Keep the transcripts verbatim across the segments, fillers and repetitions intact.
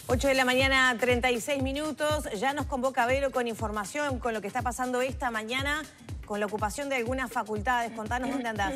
ocho de la mañana, treinta y seis minutos. Ya nos convoca Vero con información con lo que está pasando esta mañana con la ocupación de algunas facultades. Contanos dónde andás.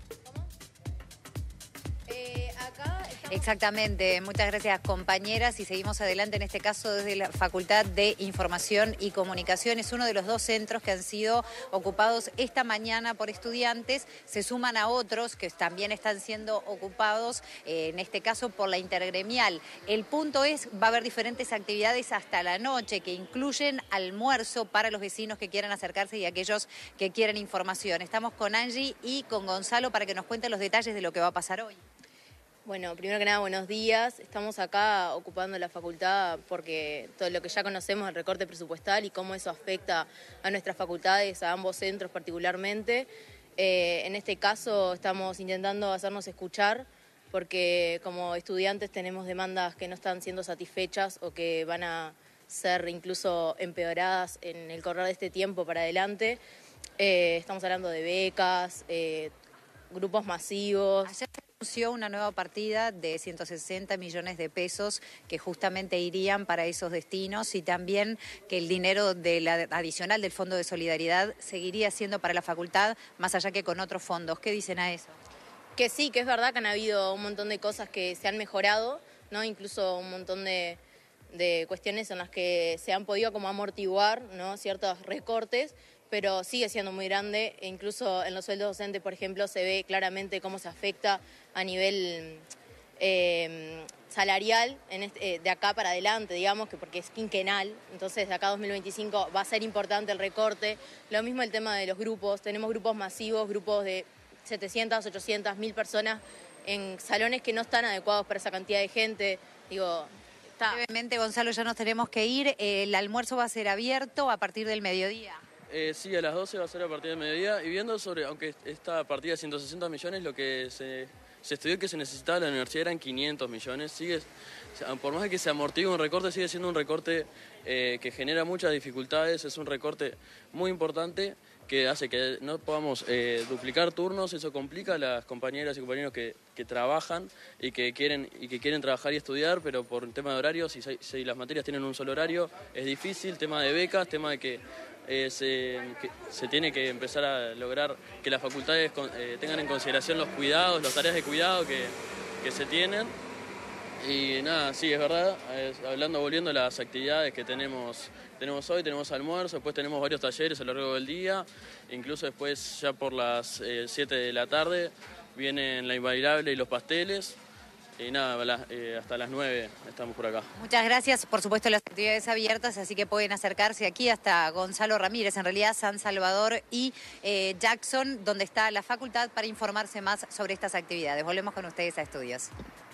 Exactamente, muchas gracias compañeras y seguimos adelante en este caso desde la Facultad de Información y Comunicación. Es uno de los dos centros que han sido ocupados esta mañana por estudiantes, se suman a otros que también están siendo ocupados, eh, en este caso por la intergremial. El punto es, va a haber diferentes actividades hasta la noche que incluyen almuerzo para los vecinos que quieran acercarse y aquellos que quieran información. Estamos con Angie y con Gonzalo para que nos cuenten los detalles de lo que va a pasar hoy. Bueno, primero que nada, buenos días. Estamos acá ocupando la facultad porque todo lo que ya conocemos, el recorte presupuestal y cómo eso afecta a nuestras facultades, a ambos centros particularmente. Eh, en este caso estamos intentando hacernos escuchar porque como estudiantes tenemos demandas que no están siendo satisfechas o que van a ser incluso empeoradas en el correr de este tiempo para adelante. Eh, estamos hablando de becas, eh, grupos masivos. Ayer se anunció una nueva partida de ciento sesenta millones de pesos que justamente irían para esos destinos y también que el dinero de la adicional del Fondo de Solidaridad seguiría siendo para la facultad, más allá que con otros fondos. ¿Qué dicen a eso? Que sí, que es verdad que han habido un montón de cosas que se han mejorado, ¿no? Incluso un montón de, de cuestiones en las que se han podido como amortiguar, ¿no? Ciertos recortes, pero sigue siendo muy grande e incluso en los sueldos docentes, por ejemplo, se ve claramente cómo se afecta a nivel eh, salarial en este, eh, de acá para adelante, digamos, que porque es quinquenal, entonces de acá a dos mil veinticinco va a ser importante el recorte. Lo mismo el tema de los grupos, tenemos grupos masivos, grupos de setecientas, ochocientas, mil personas en salones que no están adecuados para esa cantidad de gente, digo... Está. Brevemente, Gonzalo, ya nos tenemos que ir. El almuerzo va a ser abierto a partir del mediodía. Eh, sí, a las doce va a ser a partir del mediodía. Y viendo sobre, aunque esta partida de ciento sesenta millones, lo que se, se estudió que se necesitaba en la universidad eran quinientos millones. Sigue, por más de que se amortigue un recorte, sigue siendo un recorte eh, que genera muchas dificultades. Es un recorte muy importante que hace que no podamos eh, duplicar turnos. Eso complica a las compañeras y compañeros que, que trabajan y que, quieren, y que quieren trabajar y estudiar, pero por un tema de horarios, si, si las materias tienen un solo horario, es difícil. Tema de becas, tema de que Eh, se, que se tiene que empezar a lograr que las facultades eh, tengan en consideración los cuidados, las tareas de cuidado que, que se tienen. Y nada, sí, es verdad, eh, hablando, volviendo a las actividades que tenemos, tenemos hoy, tenemos almuerzo, después tenemos varios talleres a lo largo del día, incluso después ya por las eh, siete de la tarde vienen la inbailable y los pasteles. Y nada, eh, hasta las nueve estamos por acá. Muchas gracias. Por supuesto, las actividades abiertas, así que pueden acercarse aquí hasta Gonzalo Ramírez, en realidad San Salvador y eh, Jackson, donde está la facultad, para informarse más sobre estas actividades. Volvemos con ustedes a estudios.